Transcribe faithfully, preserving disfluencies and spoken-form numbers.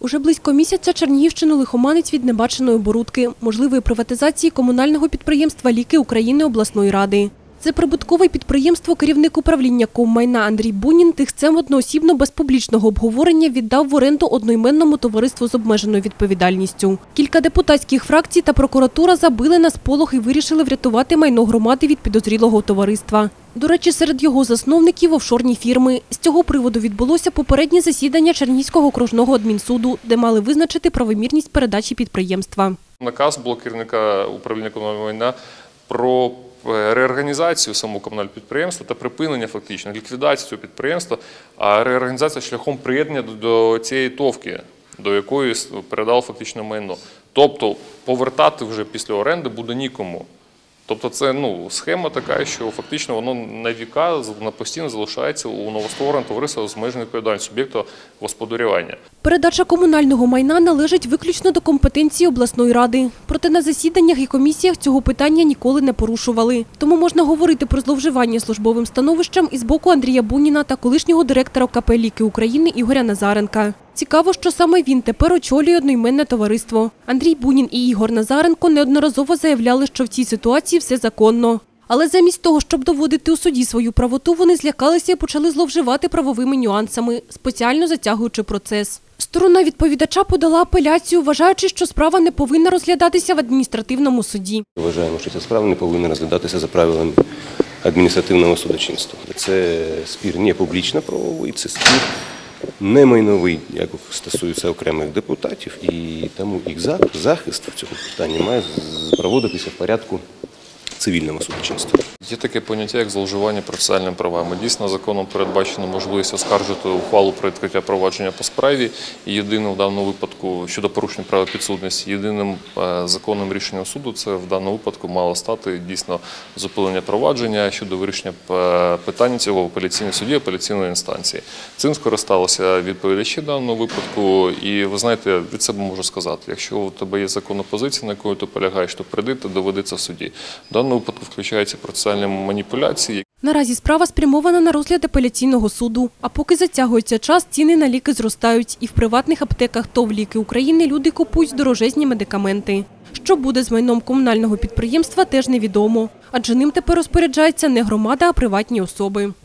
Уже близько місяця Чернігівщину лихоманить від небаченої оборудки – можливої приватизації комунального підприємства «Ліки України» обласної ради. Це прибуткове підприємство керівник управління Коммайна Андрій Бунін тихцем одноосібно без публічного обговорення віддав в оренду одноіменному товариству з обмеженою відповідальністю. Кілька депутатських фракцій та прокуратура забили на сполох і вирішили врятувати майно громади від підозрілого товариства. До речі, серед його засновників – офшорні фірми. З цього приводу відбулося попереднє засідання Чернігівського окружного адмінсуду, де мали визначити правомірність передачі підприємства. Наказ було керівника управління комунального майна про реорганізацію самого комунального підприємства та припинення фактично ліквідації цього підприємства, а реорганізація шляхом приєднання до цієї товки, до якої передало фактично майно. Тобто повертати вже після оренди буде нікому. Тобто це ну, схема така, що фактично воно на віка, на постійно залишається у новоствореного товариства з обмеженою відповідальністю суб'єкту господарювання. Передача комунального майна належить виключно до компетенції обласної ради. Проте на засіданнях і комісіях цього питання ніколи не порушували. Тому можна говорити про зловживання службовим становищем із боку Андрія Буніна та колишнього директора КП «Ліки України» Ігоря Назаренка. Цікаво, що саме він тепер очолює одноіменне товариство. Андрій Бунін і Ігор Назаренко неодноразово заявляли, що в цій ситуації все законно. Але замість того, щоб доводити у суді свою правоту, вони злякалися і почали зловживати правовими нюансами, спеціально затягуючи процес. Сторона відповідача подала апеляцію, вважаючи, що справа не повинна розглядатися в адміністративному суді. Вважаємо, що ця справа не повинна розглядатися за правилами адміністративного судочинства. Це спір не публічно-правовий, це спір не майновий, як стосується окремих депутатів, і тому їх захист в цьому питанні має проводитися в порядку цивільного судочинства. Є таке поняття, як зловживання процесуальними правами. Дійсно, законом передбачена можливість оскаржити ухвалу про відкриття провадження по справі. І єдиним в даному випадку щодо порушення права підсудності, єдиним законним рішенням суду це в даному випадку мало стати дійсно зупинення провадження щодо вирішення питання цього в апеляційній суді, апеляційної інстанції. Цим скористалися відповідачі в даному випадку. І ви знаєте, від себе можу сказати, якщо у тебе є законна позиція, на яку ти полягаєш, то прийди та доведи це в суді. В даному випадку включаються процесуальні маніпуляції. Наразі справа спрямована на розгляд апеляційного суду. А поки затягується час, ціни на ліки зростають. І в приватних аптеках ТОВ «Ліки України» люди купують дорожезні медикаменти. Що буде з майном комунального підприємства, теж невідомо. Адже ним тепер розпоряджається не громада, а приватні особи.